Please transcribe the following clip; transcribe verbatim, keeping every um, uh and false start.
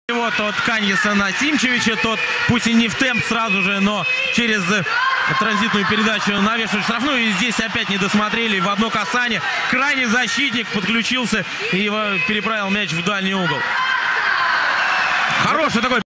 Вот от Каньеса на Тимчевича, тот пусть и не в темп сразу же, но через транзитную передачу навешивает штрафную. И здесь опять не досмотрели в одно касание. Крайний защитник подключился и переправил мяч в дальний угол. Хороший такой